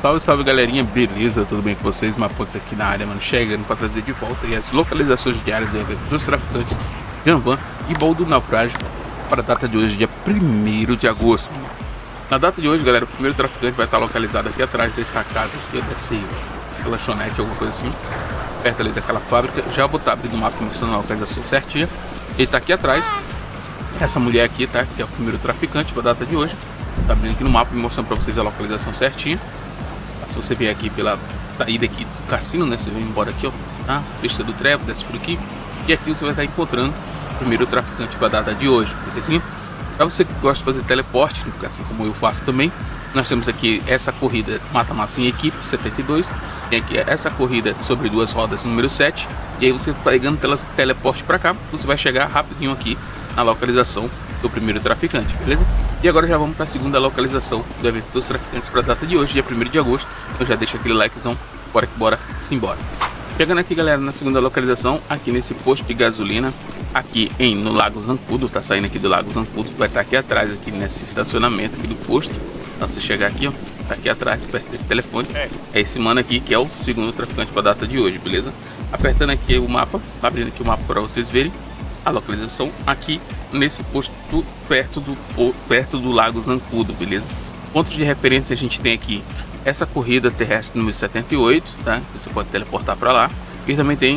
Salve, salve galerinha, beleza? Tudo bem com vocês? Mafox aqui na área, mano, chegando para trazer de volta aí as localizações diárias do evento dos traficantes Ganvan e Baú do Naufrágio para a data de hoje, dia 1º de agosto. Na data de hoje, galera, o primeiro traficante vai estar localizado aqui atrás dessa casa aqui, desse lanchonete, alguma coisa assim, perto ali daquela fábrica. Já vou estar abrindo o mapa mostrando a localização certinha. Ele tá aqui atrás, essa mulher aqui, tá? Que é o primeiro traficante para a data de hoje. Tá abrindo aqui no mapa e mostrando para vocês a localização certinha. Se você vier aqui pela saída aqui do cassino, né? Você vem embora aqui, ó, tá? Pista do Trevo, desce por aqui. E aqui você vai estar encontrando o primeiro traficante para a data de hoje. Porque assim, para você que gosta de fazer teleporte, assim como eu faço também, nós temos aqui essa corrida mata-mata em equipe 72. Tem aqui essa corrida sobre duas rodas número 7. E aí você pegando teleporte para cá, você vai chegar rapidinho aqui na localização do primeiro traficante, beleza? E agora já vamos para a segunda localização do evento dos traficantes para a data de hoje, dia 1º de agosto. Então já deixa aquele likezão, bora que bora, simbora. Chegando aqui, galera, na segunda localização, aqui nesse posto de gasolina, aqui no Lago Zancudo, tá saindo aqui do Lago Zancudo, vai estar aqui atrás, aqui nesse estacionamento aqui do posto. Então você chegar aqui, ó, tá aqui atrás, perto desse telefone, é esse mano aqui que é o segundo traficante para a data de hoje, beleza? Apertando aqui o mapa, abrindo aqui o mapa para vocês verem a localização aqui nesse posto perto do Lago Zancudo, beleza? Pontos de referência a gente tem aqui essa corrida terrestre número 78, tá? Você pode teleportar para lá. E também tem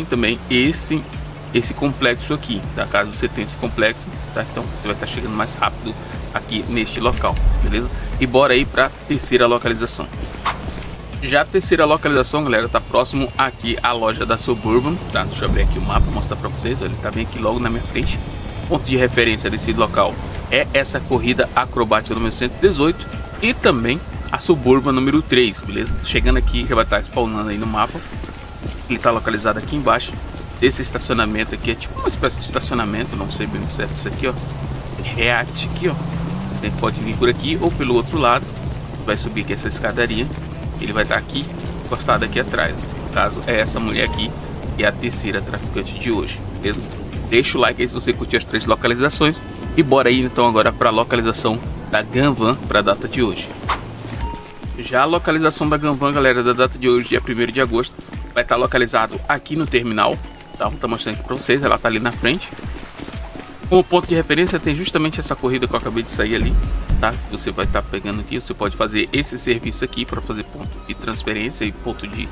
esse complexo aqui, tá? Caso você tenha esse complexo, tá? Então você vai estar chegando mais rápido aqui neste local, beleza? E bora aí para a terceira localização. Já a terceira localização, galera, tá próximo aqui à loja da Suburban, tá? Deixa eu abrir aqui o mapa, mostrar para vocês. Ele tá bem aqui logo na minha frente. Ponto de referência desse local é essa corrida acrobática número 118 e também a Suburban número 3, beleza? Chegando aqui, já vai estar spawnando aí no mapa. Ele tá localizado aqui embaixo desse estacionamento aqui, é tipo uma espécie de estacionamento, não sei bem certo isso aqui, ó. React aqui, ó. Ele pode vir por aqui ou pelo outro lado. Vai subir aqui essa escadaria. Ele vai estar aqui, encostado aqui atrás. No caso, é essa mulher aqui, que é a terceira traficante de hoje, beleza? Deixa o like aí se você curtiu as 3 localizações. E bora aí então agora para a localização da Ganvan para a data de hoje. Já a localização da Ganvan, galera, da data de hoje, dia 1º de agosto, vai estar localizado aqui no terminal, tá? Vou estar mostrando aqui para vocês, ela tá ali na frente. Como ponto de referência tem justamente essa corrida que eu acabei de sair ali, tá? Você vai estar pegando aqui, você pode fazer esse serviço aqui para fazer ponto de transferência e ponto de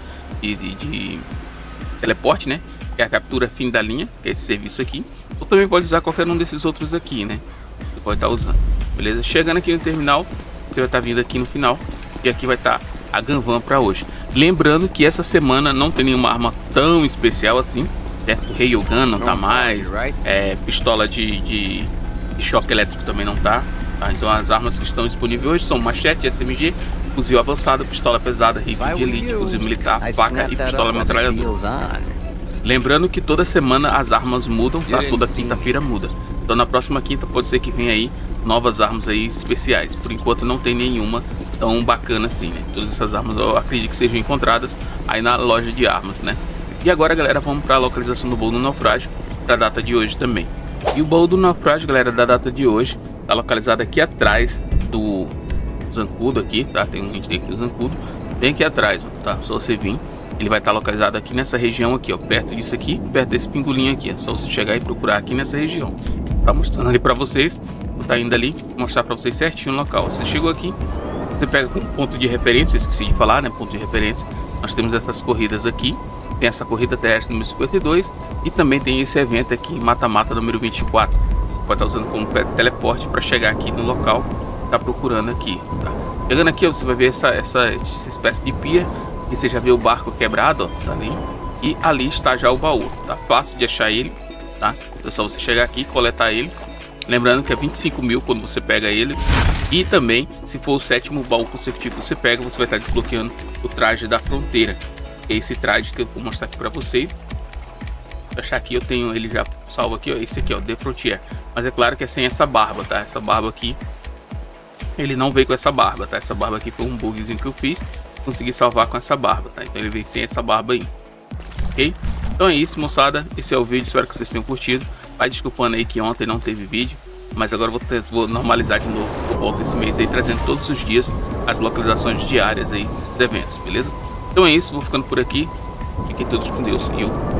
teleporte, né? Que é a captura fim da linha, que é esse serviço aqui. Ou também pode usar qualquer um desses outros aqui, né? Você pode estar usando, beleza? Chegando aqui no terminal, você vai estar vindo aqui no final. E aqui vai estar a Ganvan para hoje. Lembrando que essa semana não tem nenhuma arma tão especial assim, certo? Railgun não tá mais, pistola de choque elétrico também não tá, tá? Então as armas que estão disponíveis hoje são machete, SMG, fuzil avançado, pistola pesada, rifle de elite, fuzil militar, faca e pistola metralhadora. Lembrando que toda semana as armas mudam, tá? Toda quinta-feira muda. Então na próxima quinta pode ser que venha aí novas armas aí especiais. Por enquanto não tem nenhuma tão bacana assim, né? Todas essas armas eu acredito que sejam encontradas aí na loja de armas, né? E agora, galera, vamos para a localização do Baú do Naufrágio para a data de hoje também. E o Baú do Naufrágio, galera, da data de hoje tá localizado aqui atrás do Zancudo aqui, tá? A gente tem aqui o Zancudo bem aqui atrás, tá? Só você vir. Ele vai estar localizado aqui nessa região aqui, ó, perto disso aqui, perto desse pingolinho aqui. É só você chegar e procurar aqui nessa região. Tá mostrando ali para vocês. Tá indo ali mostrar para vocês certinho o local. Você chegou aqui, você pega com ponto de referência, eu esqueci de falar, né? Ponto de referência. Nós temos essas corridas aqui. Tem essa corrida terrestre número 52 e também tem esse evento aqui, mata-mata número 24. Você pode estar usando como teleporte para chegar aqui no local, tá procurando aqui, tá? Chegando aqui, você vai ver essa espécie de pia. E você já vê o barco quebrado, ó, tá ali. E ali está já o baú, tá fácil de achar ele, tá? É só você chegar aqui e coletar ele. Lembrando que é 25 mil quando você pega ele. E também, se for o 7º baú consecutivo que você pega, você vai estar desbloqueando o traje da fronteira. É esse traje que eu vou mostrar aqui pra vocês. Vou achar aqui, eu tenho ele já salvo aqui, ó. Esse aqui, ó, The Frontier. Mas é claro que é sem essa barba, tá? Essa barba aqui, ele não veio com essa barba, tá? Essa barba aqui foi um bugzinho que eu fiz. Consegui salvar com essa barba, tá? Então ele vem sem essa barba aí, ok? Então é isso, moçada. Esse é o vídeo, espero que vocês tenham curtido. Vai desculpando aí que ontem não teve vídeo, mas agora vou normalizar de novo. Eu volto esse mês aí trazendo todos os dias as localizações diárias aí dos eventos, beleza? Então é isso, vou ficando por aqui. Fiquem todos com Deus e eu